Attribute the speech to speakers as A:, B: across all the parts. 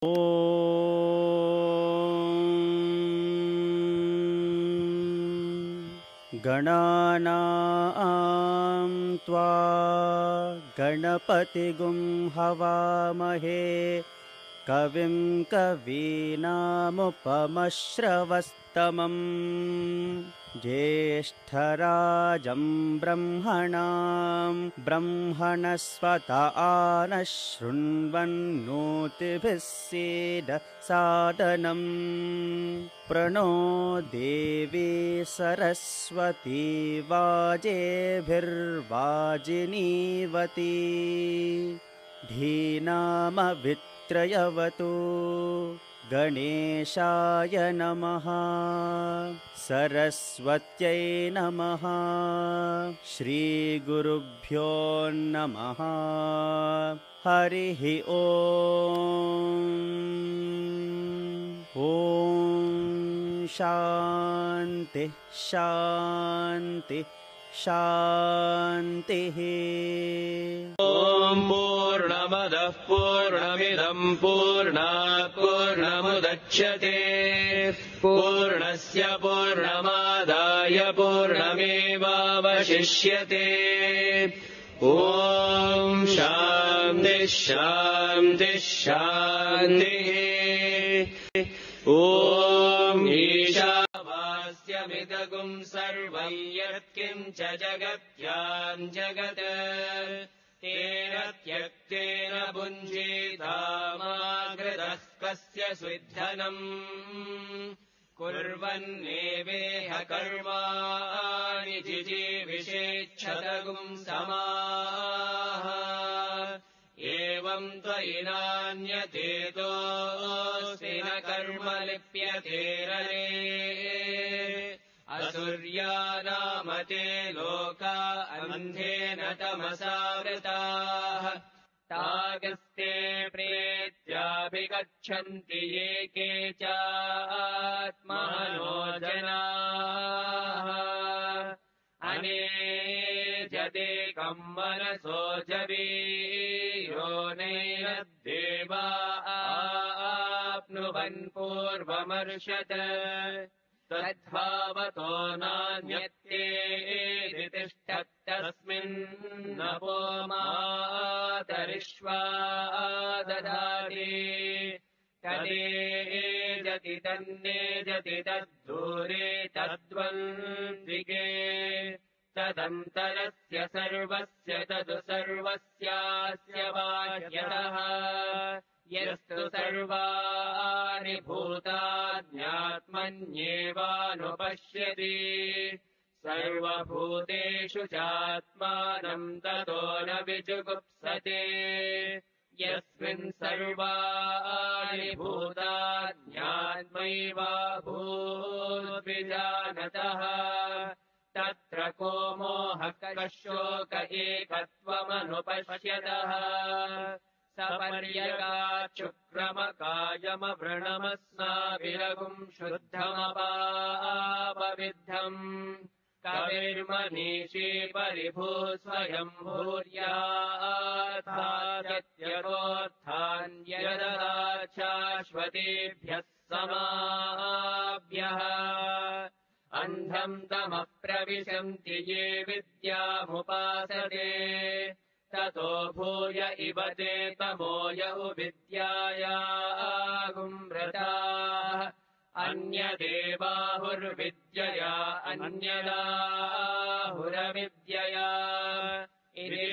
A: गणानां त्वा गणपतिगुं हवामहे कविं कवीनामुपमश्रवस्तमम् ज्येष्ठराजं ब्रह्मणां ब्रह्मणस्पत नः शृण्वन्नोतिभिः सीदसादनम् प्रणो देवी सरस्वती वाजेभिर्वाजिनीवती धीनामवित्रयवतु गणेशाय नमः सरस्वत्यै नमः श्रीगुरुभ्यो नमः हरिः ॐ शान्ति शान्ति शान्तिः।
B: ॐ पूर्णमदः पूर्णमिदं पूर्णात् पूर्णमुदच्यते पूर्णस्य पूर्णमादाय पूर्णमेवावशिष्यते। ॐ शान्तिः शान्तिः शान्तिः। ॐ ईशावास्यमिदगुं सर्वं यत्किञ्च जगत्यां जगत् तेन त्यक्तेन भुञ्जीतामागृतः कस्य स्विद्धनम् कुर्वन्नेवेह कर्माणि जिजीविषेच्छतगुं समाः एवं त्वयि नान्यतेतोऽस्ति न कर्म लिप्यते रणे असुर्या नाम ते लोका अन्धेन तमसावृताः तागस्ते प्रेत्याभिगच्छन्ति ये केचात्मनो जनाः अनेजदेकं मनसो जवीरो नैरद्देवा आप्नुवन् पूर्वमर्षत् तद्भावतो नान्यत्ते तिष्ठत्तस्मिन्नपो मातरिष्वा दधाति तदेजति तन्नेजति तद्दूरे तद्वन्दिगे तदन्तरस्य सर्वस्य तदु सर्वस्यास्य बाह्यतः यस्तु सर्वाणि भूतान्यात्मन्येवानुपश्यति सर्वभूतेषु चात्मानं ततो न विजुगुप्सते यस्मिन् सर्वाणि भूतान्यात्मैवाभूद्विजानतः तत्र को मोहः कः शोक एकत्वमनुपश्यतः सपर्यगाच्छुक्रमकायमवृणमस्नाभिरगुं शुद्धमपापविद्धम् कविर्मनीषी परिभूः स्वयं भूर्याथात्यतोऽर्थान्यददाच्छाश्वतेभ्यः समाभ्यः अन्धम् तमः प्रविशन्ति ये विद्यामुपासते ततो भूय इव ते तमो य विद्यायागुम्रताः अन्यदेवाहुर्विद्यया अन्यदाहुरविद्यया इति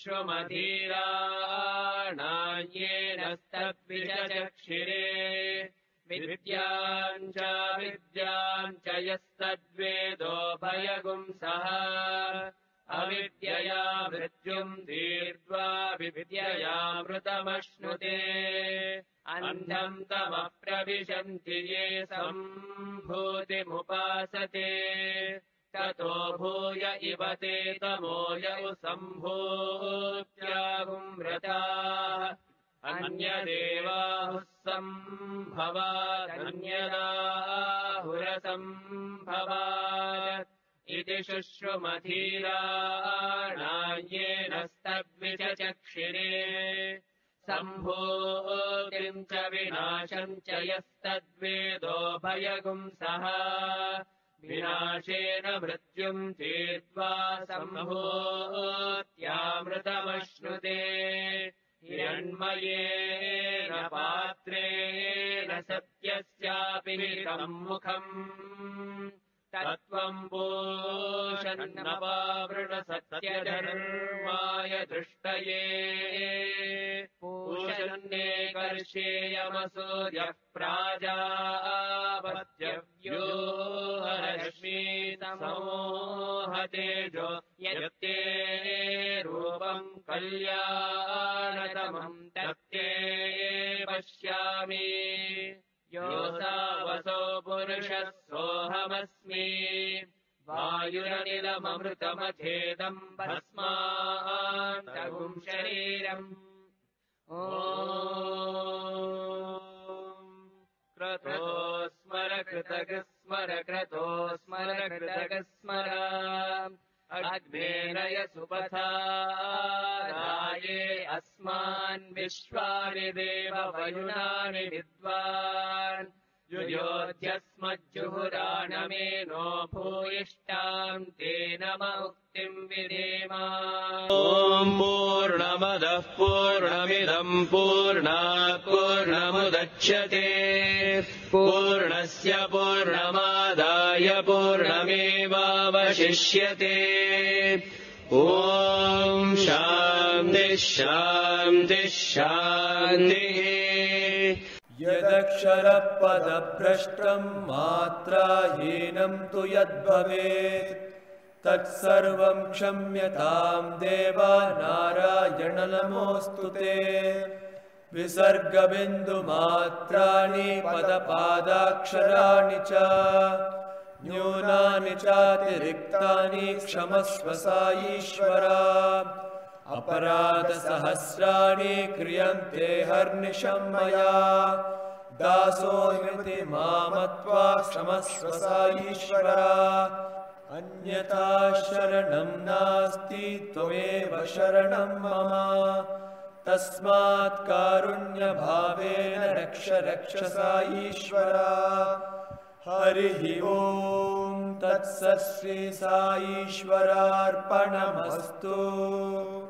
B: शुश्रुमधीराणायेनस्तद्विचक्षिरे विद्याम् च यस्तद्वेदो भयगुंसः अविद्यया मृत्युम् दीर्त्वा विद्ययामृतमश्नुते अन्धम् तमः प्रविशन्ति ये सम्भूतिमुपासते ततो भूय इव ते तमो यौ सम्भूत्यागुम्रताः अन्यदेवाहुः सम्भवादन्यदाहुरसम्भवात् इति शुश्रुमधीराणायेनस्तद्विचक्षिरे सम्भूतिम् च विनाशम् च यस्तद्वेदो भयगुंसः विनाशेन मृत्युम् तीर्त्वा सम्भूत्यामृतमश्नुते हिरण्मयेन पात्रेण सत्यस्यापि हितम्मुखम् तत्त्वम् पूषन्नपावृणसत्यधर्माय दृष्टये पूषन्ने कर्षेयमसूर्यः प्राजापत्यव्यो रश्मी समोहतेजो यत्ते रूपम् कल्याणतमम् तत्ते पश्यामि योऽसावसो पुरुषः सोऽहमस्मि वायुरनिलममृतमथेदम् भस्मान्तगुम् शरीरम् ॐ क्रतो स्मर कृतगः स्मर क्रतो स्मर कृतगः स्मर अग्नेन यसुपथा राये अस्मान् विश्वानि देव वयुनानि विद्वान् युयोध्यस्मज्जुहुराणमेनो भूयिष्ठाम् तेन मुक्तिम् विधेम ॐ पूर्णमदः पूर्णमिदम् पूर्णात् पूर्णमुदच्यते पूर्णस्य पूर्णमादाय पूर्णमेवावशिष्यते ॐ शान्तिः शान्तिः शान्तिः
C: यदक्षरपदभ्रष्टम् मात्राहीनम् तु यद्भवेत् तत्सर्वम् क्षम्यताम् देवा नारायण नमोऽस्तु ते विसर्गबिन्दुमात्राणि पदपादाक्षराणि च न्यूनानि चातिरिक्तानि क्षमस्व साईश्वरा अपराधसहस्राणि क्रियन्ते हर्निशं मया दासोऽस्मि मामत्वा क्षमस्व साईश्वरा अन्यथा शरणं नास्ति त्वमेव शरणं मम तस्मात् कारुण्यभावेन रक्ष रक्ष साईश्वरा हरिः ॐ तत्सत् श्री साईश्वरार्पणमस्तु।